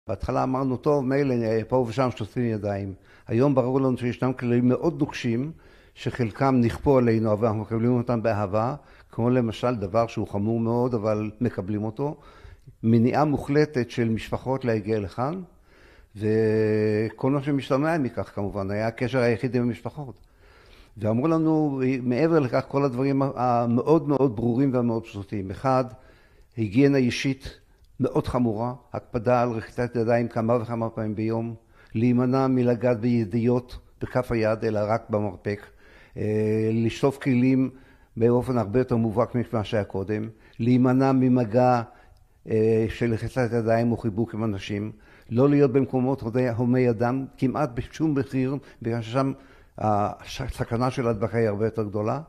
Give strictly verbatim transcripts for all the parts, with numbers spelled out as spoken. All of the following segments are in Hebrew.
בהתחלה אמרנו, טוב, מילא, פה ושם שותפים ידיים. היום ברור לנו שישנם כללים מאוד נוקשים, שחלקם נכפו עלינו, אבל אנחנו מקבלים אותם באהבה, כמו למשל דבר שהוא חמור מאוד, אבל מקבלים אותו. מניעה מוחלטת של משפחות להגיע לכאן, וכל מה שמשתמע מכך כמובן, היה הקשר היחיד עם המשפחות. ואמרו לנו, מעבר לכך, כל הדברים המאוד מאוד ברורים והמאוד פשוטים. אחד, היגיינה אישית מאוד חמורה, הקפדה על רחיצת ידיים כמה וכמה פעמים ביום, להימנע מלגעת בידיות בכף היד, אלא רק במרפק, לשטוף כלים באופן הרבה יותר מובהק ממה שהיה קודם, להימנע ממגע של רחיצת ידיים או חיבוק עם אנשים, לא להיות במקומות הומי אדם, כמעט בשום מחיר, בגלל ששם הסכנה של ההדבקה היא הרבה יותר גדולה.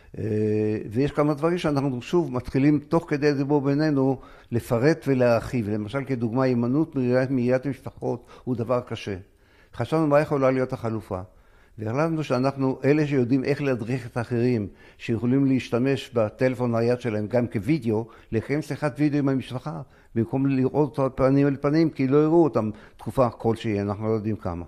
ויש כמה דברים שאנחנו שוב מתחילים תוך כדי דיבור בינינו לפרט ולהרחיב. למשל כדוגמה, הימנעות מראיית משפחות הוא דבר קשה. חשבנו מה יכולה להיות החלופה. והחלטנו שאנחנו אלה שיודעים איך להדריך את האחרים, שיכולים להשתמש בטלפון היד שלהם גם כווידאו, לקיים שיחת וידאו עם המשפחה, במקום לראות אותה פנים אל פנים, כי לא יראו אותם תקופה כלשהי, אנחנו לא יודעים כמה.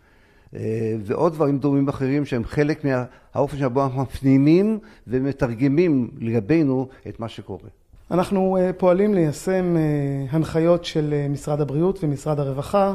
ועוד דברים דומים אחרים שהם חלק מהאופן שבו אנחנו מפנימים ומתרגמים לגבינו את מה שקורה. אנחנו פועלים ליישם הנחיות של משרד הבריאות ומשרד הרווחה,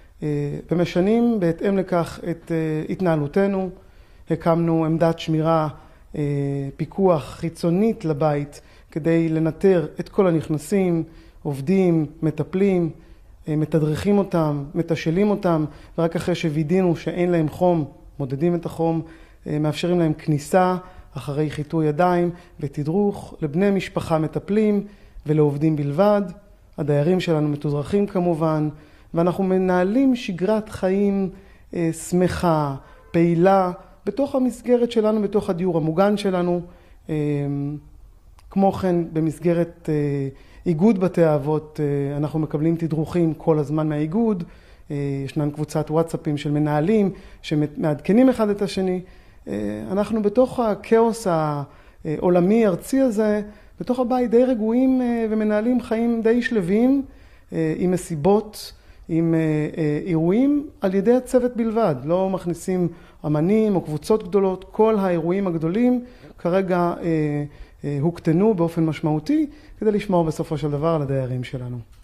ומשנים בהתאם לכך את התנהלותנו. הקמנו עמדת שמירה, פיקוח חיצונית לבית, כדי לנטר את כל הנכנסים, עובדים, מטפלים, מתדרכים אותם, מתשאלים אותם, ורק אחרי שווידינו שאין להם חום, מודדים את החום, מאפשרים להם כניסה אחרי חיטוי ידיים ותדרוך לבני משפחה מטפלים ולעובדים בלבד. הדיירים שלנו מתודרכים כמובן, ואנחנו מנהלים שגרת חיים אה, שמחה, פעילה, בתוך המסגרת שלנו, בתוך הדיור המוגן שלנו. אה, כמו כן, במסגרת אה, איגוד בתי האבות, אה, אנחנו מקבלים תדרוכים כל הזמן מהאיגוד. אה, ישנן קבוצת וואטסאפים של מנהלים שמעדכנים אחד את השני. אה, אנחנו בתוך הכאוס העולמי ארצי הזה, בתוך הבית די רגועים אה, ומנהלים חיים די שלווים, אה, עם מסיבות, עם אירועים על ידי הצוות בלבד, לא מכניסים אמנים או קבוצות גדולות. כל האירועים הגדולים כרגע הוקטנו באופן משמעותי כדי לשמור בסופו של דבר על הדיירים שלנו.